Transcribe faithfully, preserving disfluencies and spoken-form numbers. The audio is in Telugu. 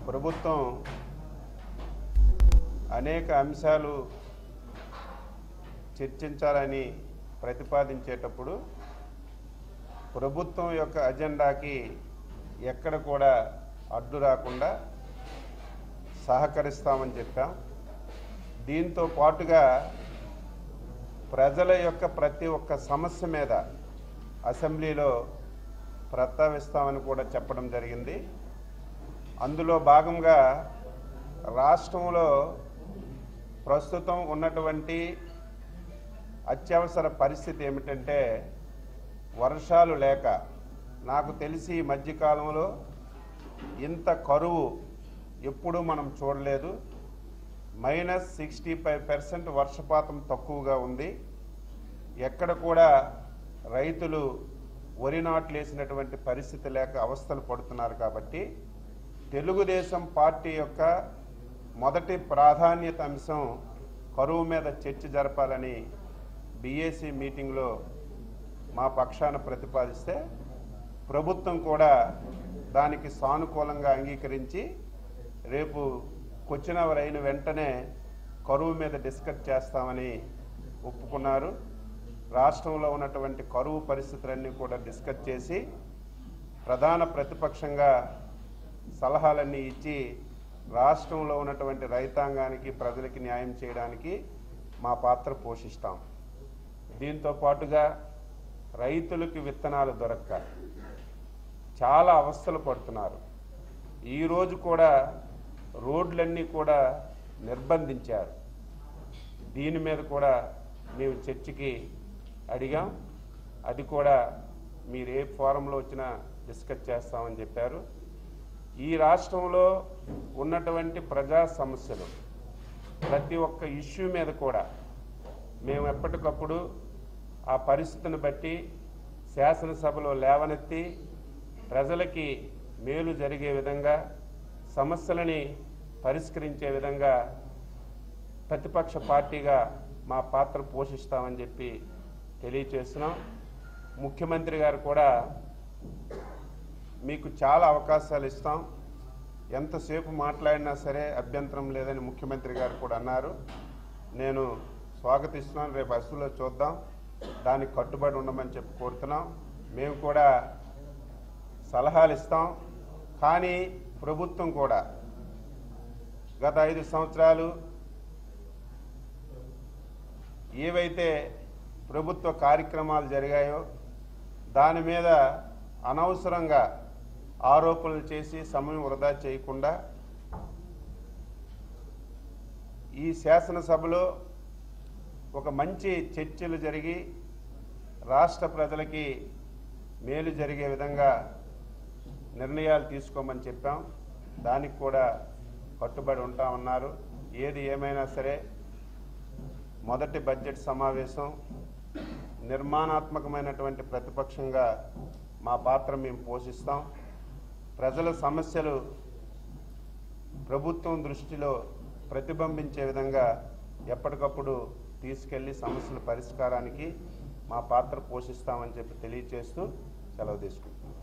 ప్రభుత్వం అనేక అంశాలు చర్చించాలని ప్రతిపాదించేటప్పుడు ప్రభుత్వం యొక్క అజెండాకి ఎక్కడ కూడా అడ్డు రాకుండా సహకరిస్తామని చెప్పాం. దీంతో పాటుగా ప్రజల యొక్క ప్రతి ఒక్క సమస్య మీద అసెంబ్లీలో ప్రస్తావిస్తామని కూడా చెప్పడం జరిగింది. అందులో భాగంగా రాష్ట్రంలో ప్రస్తుతం ఉన్నటువంటి అత్యవసర పరిస్థితి ఏమిటంటే వర్షాలు లేక, నాకు తెలిసి ఈ మధ్యకాలంలో ఇంత కరువు ఎప్పుడూ మనం చూడలేదు. మైనస్ సిక్స్టీ ఫైవ్ పర్సెంట్ వర్షపాతం తక్కువగా ఉంది. ఎక్కడ కూడా రైతులు వరి నాట్లు వేసినటువంటి పరిస్థితి లేక అవస్థలు పడుతున్నారు. కాబట్టి తెలుగుదేశం పార్టీ యొక్క మొదటి ప్రాధాన్యత అంశం కరువు మీద చర్చ జరపాలని బీఏసీ మీటింగ్లో మా పక్షాన ప్రతిపాదిస్తే ప్రభుత్వం కూడా దానికి సానుకూలంగా అంగీకరించి రేపు క్వశ్చన్ అవర్ అయిన వెంటనే కరువు మీద డిస్కస్ చేస్తామని ఒప్పుకున్నారు. రాష్ట్రంలో ఉన్నటువంటి కరువు పరిస్థితులన్నీ కూడా డిస్కస్ చేసి ప్రధాన ప్రతిపక్షంగా సలహాలన్నీ ఇచ్చి రాష్ట్రంలో ఉన్నటువంటి రైతాంగానికి ప్రజలకి న్యాయం చేయడానికి మా పాత్ర పోషిస్తాం. దీంతో పాటుగా రైతులకు విత్తనాలు దొరక్క చాలా అవస్థలు పడుతున్నారు. ఈరోజు కూడా రోడ్లన్నీ కూడా నిర్బంధించారు. దీని మీద కూడా మేము చర్చకి అడిగాం. అది కూడా మీరు ఏ ఫోరంలో వచ్చినా డిస్కస్ చేస్తామని చెప్పారు. ఈ రాష్ట్రంలో ఉన్నటువంటి ప్రజా సమస్యలు ప్రతి ఒక్క ఇష్యూ మీద కూడా మేము ఎప్పటికప్పుడు ఆ పరిస్థితిని బట్టి శాసనసభలో లేవనెత్తి ప్రజలకి మేలు జరిగే విధంగా, సమస్యలని పరిష్కరించే విధంగా ప్రతిపక్ష పార్టీగా మా పాత్ర పోషిస్తామని చెప్పి తెలియచేస్తున్నాం. ముఖ్యమంత్రి గారు కూడా మీకు చాలా అవకాశాలు ఇస్తాం, ఎంతసేపు మాట్లాడినా సరే అభ్యంతరం లేదని ముఖ్యమంత్రి గారు కూడా అన్నారు. నేను స్వాగతిస్తున్నాను. రేపు అసలులో చూద్దాం, దానికి కట్టుబడి ఉండమని చెప్పి కోరుతున్నాం. మేము కూడా సలహాలు ఇస్తాం. కానీ ప్రభుత్వం కూడా గత ఐదు సంవత్సరాలు ఏవైతే ప్రభుత్వ కార్యక్రమాలు జరిగాయో దాని మీద అనవసరంగా ఆరోపణలు చేసి సమయం వృధా చేయకుండా ఈ శాసనసభలో ఒక మంచి చర్చలు జరిగి రాష్ట్ర ప్రజలకి మేలు జరిగే విధంగా నిర్ణయాలు తీసుకోమని చెప్పాం. దానికి కూడా కట్టుబడి ఉంటామన్నారు. ఏది ఏమైనా సరే మొదటి బడ్జెట్ సమావేశం నిర్మాణాత్మకమైనటువంటి ప్రతిపక్షంగా మా పాత్ర మేము పోషిస్తాం. ప్రజల సమస్యలు ప్రభుత్వం దృష్టిలో ప్రతిబింబించే విధంగా ఎప్పటికప్పుడు తీసుకెళ్లి సమస్యల పరిష్కారానికి మా పాత్ర పోషిస్తామని చెప్పి తెలియజేస్తూ సెలవు తీసుకుంటాం.